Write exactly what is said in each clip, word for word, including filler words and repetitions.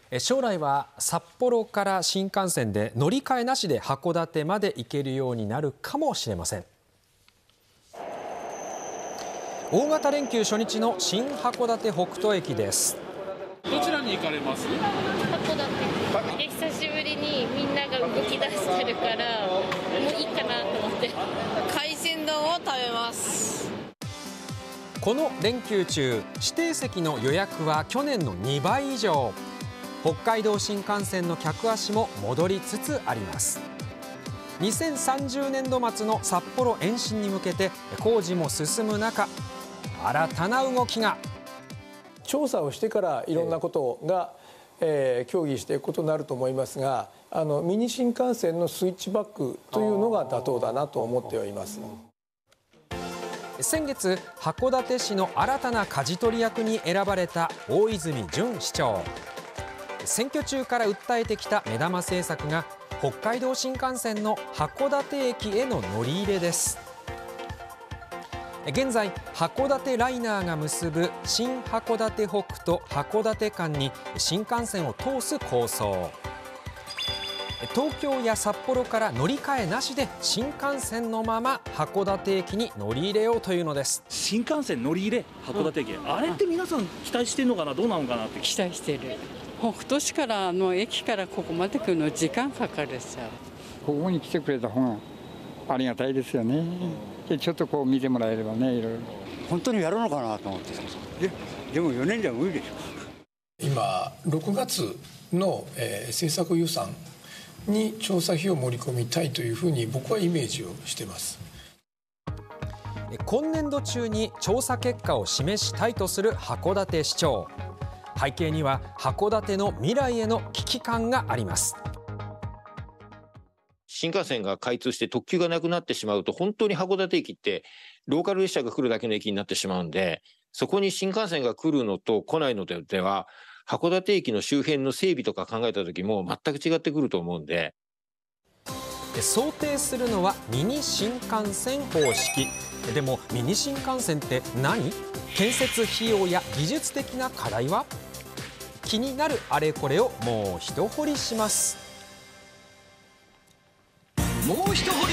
将来は札幌から新幹線で乗り換えなしで函館まで行けるようになるかもしれません。大型連休初日の新函館北斗駅です。 どちらに行かれます？ 函館。久しぶりにみんなが動き出してるからもういいかなと思って。 海鮮丼を食べます。 この連休中、指定席の予約は去年のにばい以上。北海道新幹線の客足も戻りつつあります。にせんさんじゅうねんど末の札幌延伸に向けて工事も進む中、新たな動きが。 調査をしてからいろんなことが、えー、協議していくことになると思いますが、あのミニ新幹線のスイッチバックというのが妥当だなと思ってはいます。 先月、函館市の新たな舵取り役に選ばれた大泉潤市長。選挙中から訴えてきた目玉政策が北海道新幹線の函館駅への乗り入れです。現在、函館ライナーが結ぶ新函館北と函館間に新幹線を通す構想。東京や札幌から乗り換えなしで新幹線のまま函館駅に乗り入れようというのです。 新幹線乗り入れ函館駅、うん、あれって皆さん期待してるのかな、どうなのかなって。 期待してる。北斗市からの駅からここまで来るの時間かかるさ。 ここに来てくれた方がありがたいですよね。でちょっとこう見てもらえればね、いろいろ。 本当にやるのかなと思ってででもよねんじゃ無理でしょ。 今ろくがつの、えー、政策予算に調査費を盛り込みたいというふうに僕はイメージをしています。 今年度中に調査結果を示したいとする函館市長。背景には函館の未来への危機感があります。 新幹線が開通して特急がなくなってしまうと、本当に函館駅ってローカル列車が来るだけの駅になってしまうんで、そこに新幹線が来るのと来ないのでは、函館駅の周辺の整備とか考えた時も全く違ってくると思うんで。 想定するのはミニ新幹線方式。でもミニ新幹線って何？建設費用や技術的な課題は？気になるあれこれをもう一掘りします。 もう一掘り。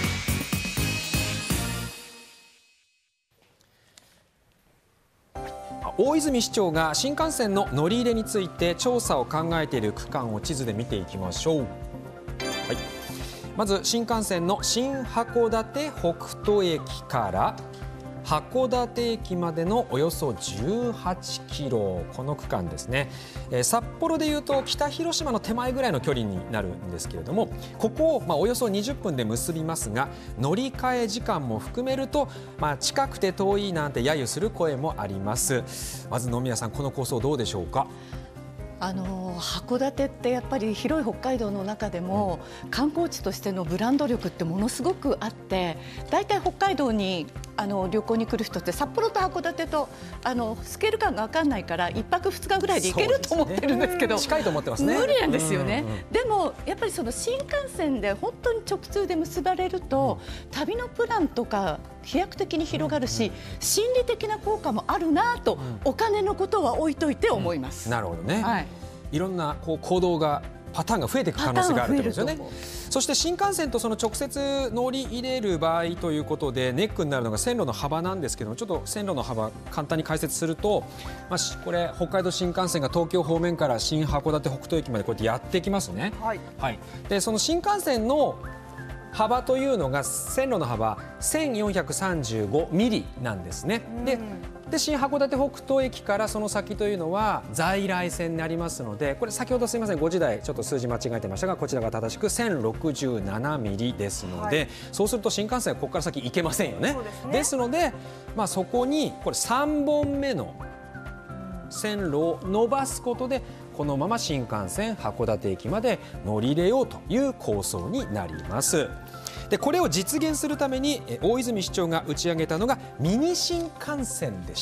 大泉市長が新幹線の乗り入れについて調査を考えている区間を地図で見ていきましょう。はい、まず新幹線の新函館北斗駅から函館駅までのおよそじゅうはちキロ、この区間ですね。えー、札幌でいうと北広島の手前ぐらいの距離になるんですけれども、ここをまあおよそにじゅっぷんで結びますが、乗り換え時間も含めると、まあ、近くて遠いなんて揶揄する声もあります。まず野宮さん、この構想どうでしょうか？ あの函館ってやっぱり広い北海道の中でも観光地としてのブランド力ってものすごくあって、大体北海道にあの旅行に来る人って札幌と函館とあのスケール感が分かんないからいっぱくふつかぐらいで行けると思ってるんですけど、 近いと思ってますね。 無理なんですよね。でもやっぱりその新幹線で本当に直通で結ばれると、旅のプランとか飛躍的に広がるし、心理的な効果もあるなと、お金のことは置いといて思います。 なるほどね。 はい、 いろんなこう行動がパターンが増えていく可能性があるということですよね。そして新幹線とその直接乗り入れる場合ということでネックになるのが線路の幅なんですけども、ちょっと線路の幅簡単に解説すると、まあ、これ北海道新幹線が東京方面から新函館北斗駅までこうやってやってきますね。 はいはい、でその新幹線の幅というのが線路の幅せんよんひゃくさんじゅうごミリなんですね。でで新函館北斗駅からその先というのは在来線になりますので、これ先ほどすみませんごじ台ちょっと数字間違えてましたが、こちらが正しくせんろくじゅうななミリですので、はい、そうすると新幹線はここから先行けませんよね。そうですね。ですので、まあ、そこにこれさんぼんめの線路を伸ばすことでこのまま新幹線函館駅まで乗り入れようという構想になります。でこれを実現するために大泉市長が打ち上げたのがミニ新幹線でした。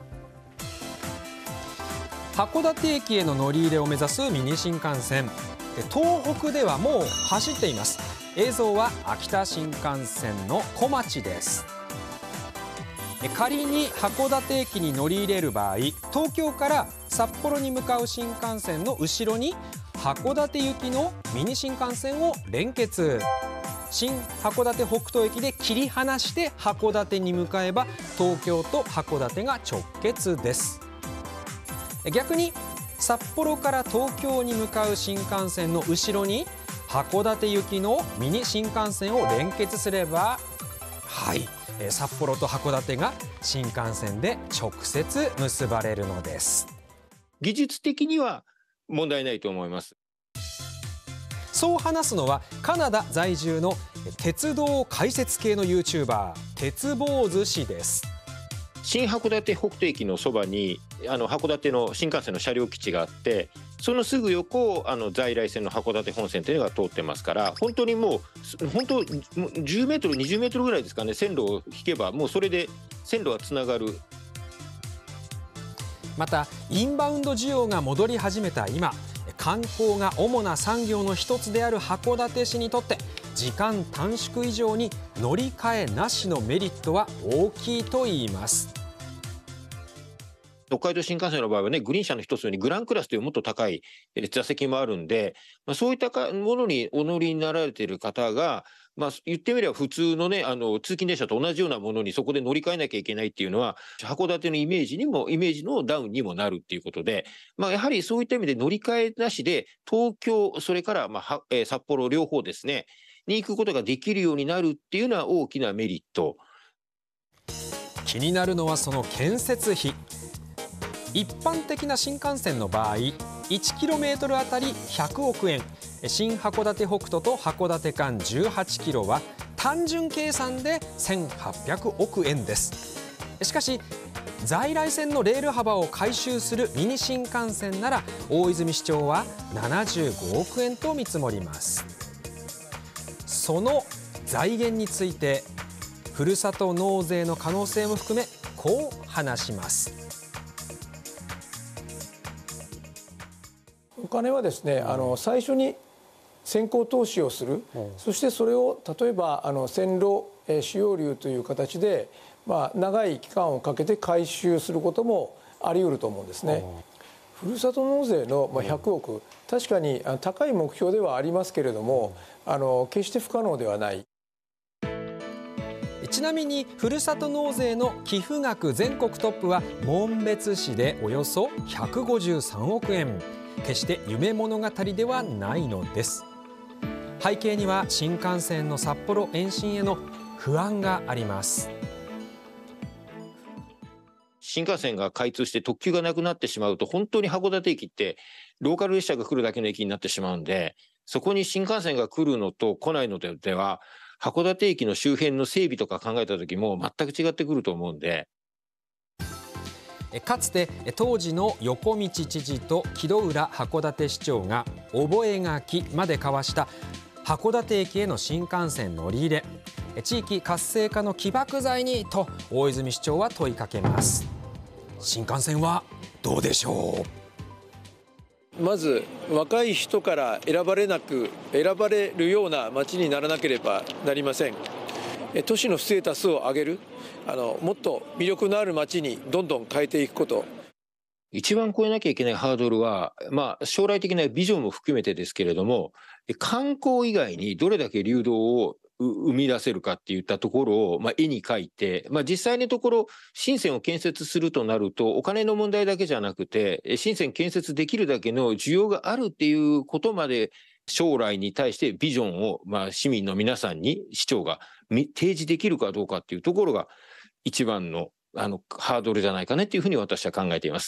函館駅への乗り入れを目指すミニ新幹線、東北ではもう走っています。映像は秋田新幹線の小町です。 仮に函館駅に乗り入れる場合、東京から札幌に向かう新幹線の後ろに函館行きのミニ新幹線を連結。新函館北斗駅で切り離して函館に向かえば東京と函館が直結です。逆に札幌から東京に向かう新幹線の後ろに函館行きのミニ新幹線を連結すれば、はい、札幌と函館が新幹線で直接結ばれるのです。 技術的には問題ないと思います。 そう話すのはカナダ在住の鉄道解説系の ユーチューバー、鉄坊主氏です。 新函館北斗駅のそばにあの函館の新幹線の車両基地があって、そのすぐ横をあの在来線の函館本線というのが通ってますから、本当にもう本当じゅうメートルにじゅうメートルぐらいですかね、線路を引けばもうそれで線路はつながる。 またインバウンド需要が戻り始めた今、観光が主な産業の一つである函館市にとって時間短縮以上に乗り換えなしのメリットは大きいと言います。 北海道新幹線の場合はね、グリーン車の一つにグランクラスというもっと高い座席もあるんで、まあ、そういったものにお乗りになられている方が、まあ、言ってみれば普通のね、あの通勤電車と同じようなものにそこで乗り換えなきゃいけないっていうのは、函館のイメージにもイメージのダウンにもなるっていうことで、まあ、やはりそういった意味で乗り換えなしで東京、それからまあ、えー、札幌両方ですねに行くことができるようになるっていうのは大きなメリット。 気になるのはその建設費。一般的な新幹線の場合、いちキロメートル あたりひゃくおくえん、新函館北斗と函館間じゅうはちキロは単純計算でせんはっぴゃくおくえんです。しかし在来線のレール幅を改修するミニ新幹線なら大泉市長はななじゅうごおくえんと見積もります。その財源についてふるさと納税の可能性も含めこう話します。 お金はですね、あの最初に先行投資をする、うん、そしてそれを例えばあの線路、えー、使用料という形で、まあ、長い期間をかけて回収することもあり得ると思うんですね。ふるさと納税のまあひゃくおく、確かに高い目標ではありますけれども、あの決して不可能ではない。 ちなみにふるさと納税の寄付額全国トップは紋別市でおよそひゃくごじゅうさんおくえん。決して夢物語ではないのです。背景には新幹線の札幌延伸への不安があります。 新幹線が開通して特急がなくなってしまうと、本当に函館駅ってローカル列車が来るだけの駅になってしまうんで、そこに新幹線が来るのと来ないのでは函館駅の周辺の整備とか考えた時も全く違ってくると思うんで。 かつて当時の横道知事と木戸浦函館市長が覚書まで交わした函館駅への新幹線乗り入れ、地域活性化の起爆剤にと大泉市長は問いかけます。新幹線はどうでしょう。まず若い人から選ばれなく選ばれるような街にならなければなりません。都市のステータスを上げる、あのもっと魅力のある街にどんどん変えていくこと。 一番超えなきゃいけないハードルは、まあ、将来的なビジョンも含めてですけれども、観光以外にどれだけ流動を生み出せるかっていったところを、まあ、絵に描いて、まあ、実際のところ新線を建設するとなるとお金の問題だけじゃなくて、新線建設できるだけの需要があるっていうことまで将来に対してビジョンを、まあ、市民の皆さんに市長が提示できるかどうかっていうところが一番の、あのハードルじゃないかねっていうふうに私は考えています。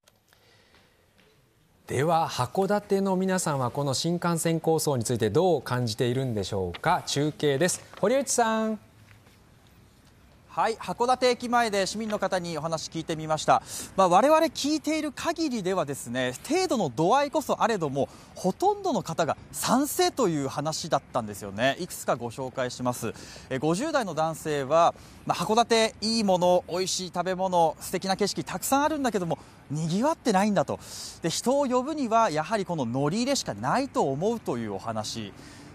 では函館の皆さんはこの新幹線構想についてどう感じているんでしょうか。中継です、堀内さん。 はい、函館駅前で市民の方にお話聞いてみました。まあ、我々聞いている限りではですね、程度の度合いこそあれどもほとんどの方が賛成という話だったんですよね。いくつかご紹介します。ごじゅう代の男性は、まあ、函館いいもの、美味しい食べ物、素敵な景色たくさんあるんだけども賑わってないんだと。で、人を呼ぶにはやはりこの乗り入れしかないと思うというお話。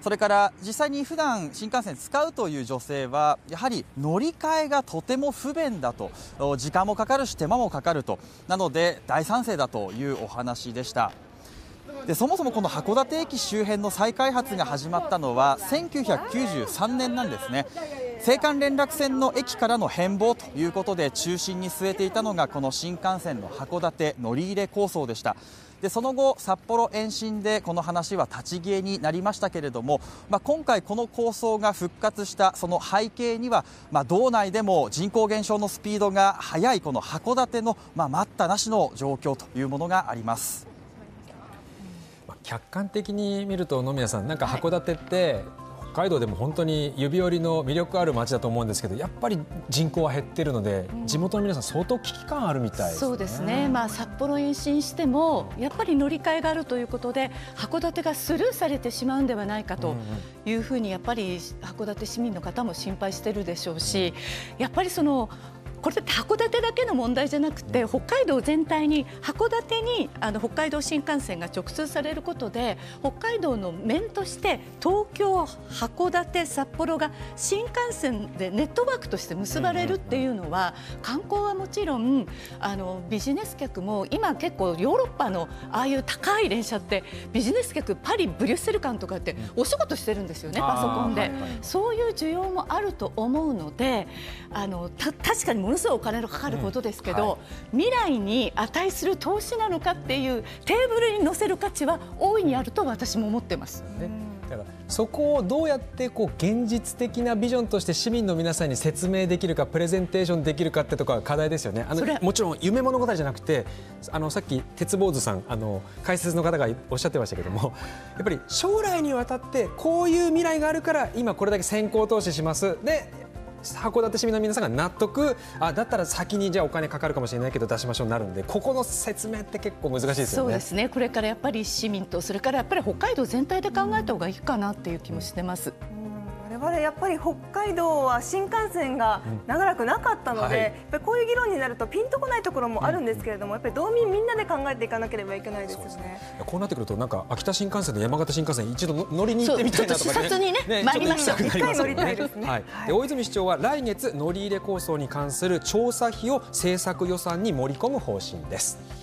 それから実際に普段新幹線使うという女性はやはり乗り換えがとても不便だと、時間もかかるし手間もかかると、なので大賛成だというお話でした。でそもそもこの函館駅周辺の再開発が始まったのはせんきゅうひゃくきゅうじゅうさんねんなんですね。青函連絡船の駅からの変貌ということで中心に据えていたのがこの新幹線の函館乗り入れ構想でした。でその後、札幌延伸でこの話は立ち消えになりましたけれども、まあ、今回この構想が復活したその背景には、まあ、道内でも人口減少のスピードが速いこの函館の、まあ、待ったなしの状況というものがあります。 客観的に見ると野宮さん、なんか函館って、はい、北海道でも本当に指折りの魅力ある街だと思うんですけど、やっぱり人口は減ってるので、うん、地元の皆さん相当危機感あるみたいですね。 そうですね、まあ、札幌延伸してもやっぱり乗り換えがあるということで函館がスルーされてしまうんではないかというふうにやっぱり函館市民の方も心配してるでしょうし、やっぱりそのこれって函館だけの問題じゃなくて北海道全体に函館にあの北海道新幹線が直通されることで北海道の面として東京、函館、札幌が新幹線でネットワークとして結ばれるっていうのは観光はもちろんあのビジネス客も今結構ヨーロッパのああいう高い電車ってビジネス客パリ、ブリュッセル間とかってお仕事してるんですよね、パソコンで。そういう需要もあると思うのであのた確かにものすごいお金のかかることですけど、うんはい、未来に値する投資なのかっていうテーブルに載せる価値は大いにあると私も思ってます。 ね、だからそこをどうやってこう現実的なビジョンとして市民の皆さんに説明できるか、プレゼンテーションできるかってところが課題ですよね。あのもちろん夢物語じゃなくて、あのさっき鉄坊主さんあの解説の方がおっしゃってましたけども、やっぱり将来にわたってこういう未来があるから今これだけ先行投資しますで函館市民の皆さんが納得、あだったら先にじゃあお金かかるかもしれないけど出しましょうになるんで、ここの説明って結構難しいですよね。 そうですね、これからやっぱり市民とそれからやっぱり北海道全体で考えた方がいいかなっていう気もしてます。 我々やっぱり北海道は新幹線が長らくなかったので、うんはい、やっぱりこういう議論になるとピンとこないところもあるんですけれども、やっぱり道民みんなで考えていかなければいけないですよね。 こうなってくるとなんか秋田新幹線と山形新幹線一度乗りに行ってみたいなとかね、 視察にね、ね参りましょう。 一回乗りたいですね。 はい、で大泉市長は来月乗り入れ構想に関する調査費を政策予算に盛り込む方針です。